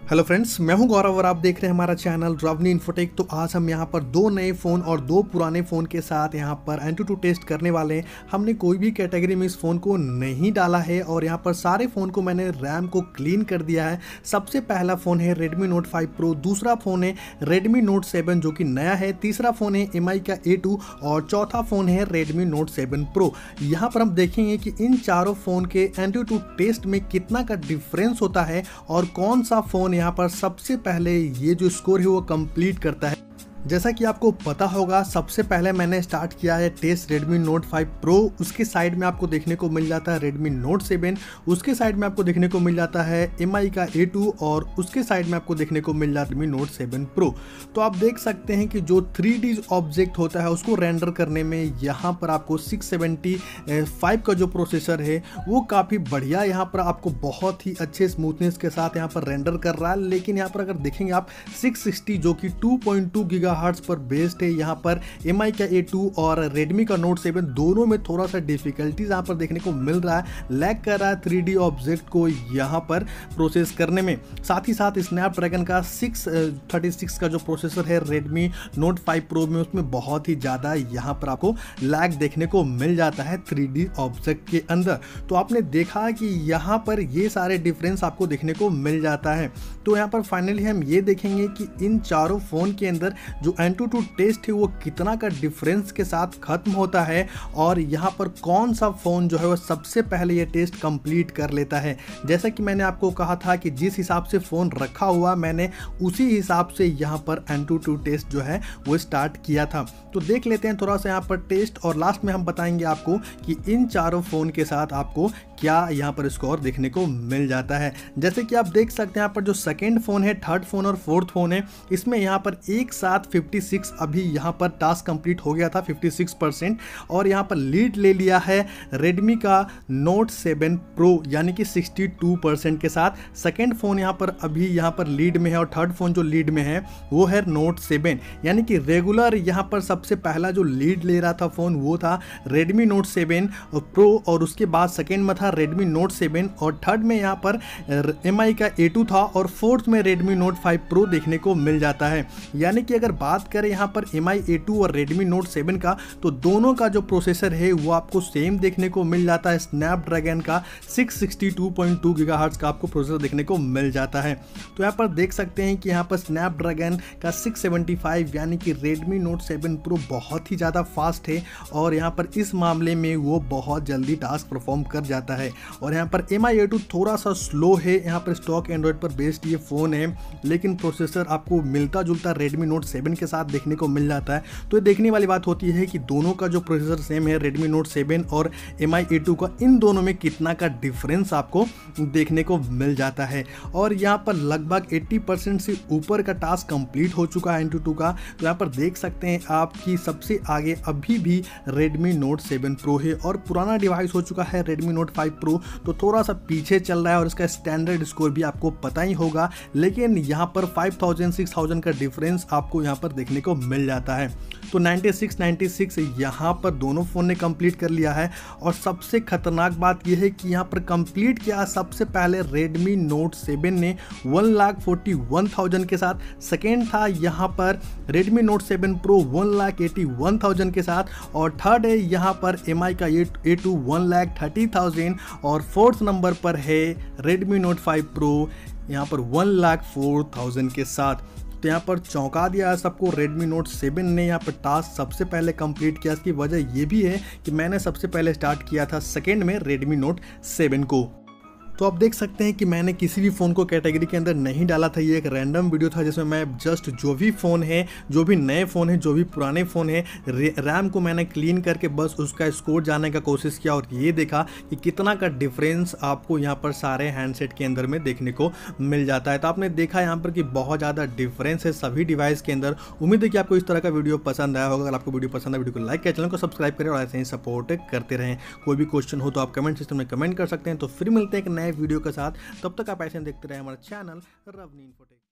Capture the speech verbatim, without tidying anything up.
Hello friends, मैं हूं गौरव और आप देख रहे हैं हमारा चैनल रवनी इन्फोटेक। तो आज हम यहां पर दो नए फ़ोन और दो पुराने फ़ोन के साथ यहां पर एंटूटू टेस्ट करने वाले हैं। हमने कोई भी कैटेगरी में इस फ़ोन को नहीं डाला है और यहां पर सारे फ़ोन को मैंने रैम को क्लीन कर दिया है। सबसे पहला फ़ोन है रेडमी नोट फाइव प्रो, दूसरा फ़ोन है रेडमी नोट सेवन जो कि नया है, तीसरा फ़ोन है एम आई का ए टू और चौथा फ़ोन है रेडमी नोट सेवन प्रो। यहाँ पर हम देखेंगे कि इन चारों फ़ोन के एंटूटू टेस्ट में कितना का डिफरेंस होता है और कौन सा फ़ोन यहाँ पर सबसे पहले ये जो स्कोर है वो कंप्लीट करता है। जैसा कि आपको पता होगा, सबसे पहले मैंने स्टार्ट किया है test Redmi note five pro, उसके साइड में आपको देखने को मिल जाता है रेडमी नोट सेवन, उसके साइड में आपको देखने को मिल जाता है एम आई का ए टू और उसके साइड में आपको देखने को मिल जाता है रेडमी नोट सेवन प्रो। तो आप देख सकते हैं कि जो थ्री डी ऑब्जेक्ट होता है उसको रेंडर करने में यहाँ पर आपको सिक्स सेवेंटी फाइव का जो प्रोसेसर है वो काफ़ी बढ़िया यहाँ पर आपको बहुत ही अच्छे स्मूथनेस के साथ यहाँ पर रेंडर कर रहा है। लेकिन यहाँ पर अगर देखेंगे आप सिक्स सिक्सटी जो कि two point two giga hertz पर बेस्ड है, यहाँ पर एम आई का ए टू और रेडमी का नोट सेवन दोनों में थोड़ा सा डिफिकल्टीज यहाँ पर देखने को मिल रहा है, लैग कर रहा है थ्री डी ऑब्जेक्ट को यहाँ पर प्रोसेस करने में। साथ ही साथ स्नैपड्रैगन का सिक्स थर्टी सिक्स का जो प्रोसेसर है रेडमी नोट फाइव प्रो में, उसमें बहुत ही ज़्यादा यहाँ पर आपको लैग देखने को मिल जाता है थ्री डी ऑब्जेक्ट के अंदर। तो आपने देखा कि यहाँ पर ये सारे डिफरेंस आपको देखने को मिल जाता है। तो यहाँ पर फाइनली हम ये देखेंगे कि इन चारों फ़ोन के अंदर जो एंटूटू टेस्ट है वो कितना का डिफरेंस के साथ खत्म होता है और यहाँ पर कौन सा फ़ोन जो है वो सबसे पहले ये टेस्ट कंप्लीट कर लेता है। जैसा कि मैंने आपको कहा था कि जिस हिसाब से फ़ोन रखा हुआ मैंने उसी हिसाब से यहाँ पर एंटूटू टेस्ट जो है वो स्टार्ट किया था। तो देख लेते हैं थोड़ा सा यहाँ पर टेस्ट और लास्ट में हम बताएंगे आपको कि इन चारों फ़ोन के साथ आपको क्या यहाँ पर स्कोर देखने को मिल जाता है। जैसे कि आप देख सकते हैं यहाँ पर जो सेकेंड फ़ोन है, थर्ड फ़ोन और फोर्थ फ़ोन है, इसमें यहाँ पर एक साथ फिफ्टी सिक्स अभी यहाँ पर टास्क कंप्लीट हो गया था फिफ्टी सिक्स परसेंट और यहाँ पर लीड ले लिया है रेडमी का नोट सेवन प्रो यानी कि सिक्सटी टू परसेंट के साथ। सेकेंड फ़ोन यहाँ पर अभी यहाँ पर लीड में है और थर्ड फ़ोन जो लीड में है वो है नोट सेवन, यानी कि रेगुलर यहाँ पर सबसे पहला जो लीड ले रहा था फ़ोन वो था रेडमी नोट सेवन प्रो और उसके बाद सेकेंड में था रेडमी नोट सेवन और थर्ड में यहाँ पर एम आई का ए टू था और फोर्थ में रेडमी नोट फाइव प्रो देखने को मिल जाता है। यानी कि अगर बात करें यहाँ पर एम आई ए टू और रेडमी नोट सेवन का तो दोनों का जो प्रोसेसर है वो आपको सेम देखने को मिल जाता है, स्नैपड्रैगन का six sixty two point two gigahertz का आपको प्रोसेसर देखने को मिल जाता है। तो यहाँ पर देख सकते हैं कि यहाँ पर स्नैपड्रैगन का सिक्स सेवेंटी फाइव यानी कि रेडमी नोट सेवन प्रो बहुत ही ज़्यादा फास्ट है और यहाँ पर इस मामले में वो बहुत जल्दी टास्क परफॉर्म कर जाता है। और यहाँ पर एम आई ए टू थोड़ा सा स्लो है, यहाँ पर स्टॉक एंड्रॉयड पर बेस्ड ये फ़ोन है लेकिन प्रोसेसर आपको मिलता जुलता रेडमी नोट सेवन के साथ देखने को मिल जाता है। तो ये देखने वाली बात होती है कि दोनों का जो प्रोसेसर सेम है रेडमी नोट सेवन और एम आई ए टू का, इन दोनों में कितना का डिफरेंस आपको देखने को मिल जाता है। और यहाँ पर लगभग अस्सी परसेंट से ऊपर का टास्क कंप्लीट हो चुका है एंटूटू का। तो यहाँ पर देख सकते हैं आपकी सबसे आगे अभी भी रेडमी नोट सेवन प्रो है और पुराना डिवाइस हो चुका है रेडमी नोट फाइव प्रो, तो थोड़ा सा पीछे चल रहा है और इसका स्टैंडर्ड स्कोर भी आपको पता ही होगा। लेकिन यहाँ पर फाइव थाउजेंड सिक्स थाउजेंड का डिफरेंस आपको यहाँ पर देखने को मिल जाता है। तो नाइन्टी सिक्स नाइन्टी सिक्स यहाँ पर दोनों फ़ोन ने कंप्लीट कर लिया है। और सबसे खतरनाक बात यह है कि यहाँ पर कंप्लीट किया सबसे पहले रेडमी नोट सेवन ने one lakh forty one thousand के साथ, सेकेंड था यहाँ पर Redmi note seven pro one lakh eighty one thousand के साथ और थर्ड है यहाँ पर एम आई का A two one lakh thirty thousand और फोर्थ नंबर पर है रेडमी नोट फाइव प्रो यहाँ पर वन लाख फोर थाउजेंड के साथ। तो यहाँ पर चौंका दिया है सबको रेडमी नोट सेवन ने यहाँ पर टास्क सबसे पहले कंप्लीट किया। इसकी वजह ये भी है कि मैंने सबसे पहले स्टार्ट किया था सेकेंड में रेडमी नोट सेवन को। तो आप देख सकते हैं कि मैंने किसी भी फ़ोन को कैटेगरी के अंदर नहीं डाला था, ये एक रैंडम वीडियो था जिसमें मैं जस्ट जो भी फ़ोन है, जो भी नए फ़ोन है, जो भी पुराने फ़ोन है, रैम को मैंने क्लीन करके बस उसका स्कोर जानने का कोशिश किया और ये देखा कि कितना का डिफरेंस आपको यहाँ पर सारे हैंडसेट के अंदर में देखने को मिल जाता है। तो आपने देखा यहाँ पर कि बहुत ज़्यादा डिफरेंस है सभी डिवाइस के अंदर। उम्मीद है कि आपको इस तरह का वीडियो पसंद आया होगा। अगर आपको वीडियो पसंद आया वीडियो को लाइक करें, चैनल को सब्सक्राइब करें और ऐसे ही सपोर्ट करते रहें। कोई भी क्वेश्चन हो तो आप कमेंट सिस्टम में कमेंट कर सकते हैं। तो फिर मिलते हैं एक नए वीडियो के साथ, तब तक आप ऐसे देखते रहे हमारा चैनल रवनी इन्फोटेक।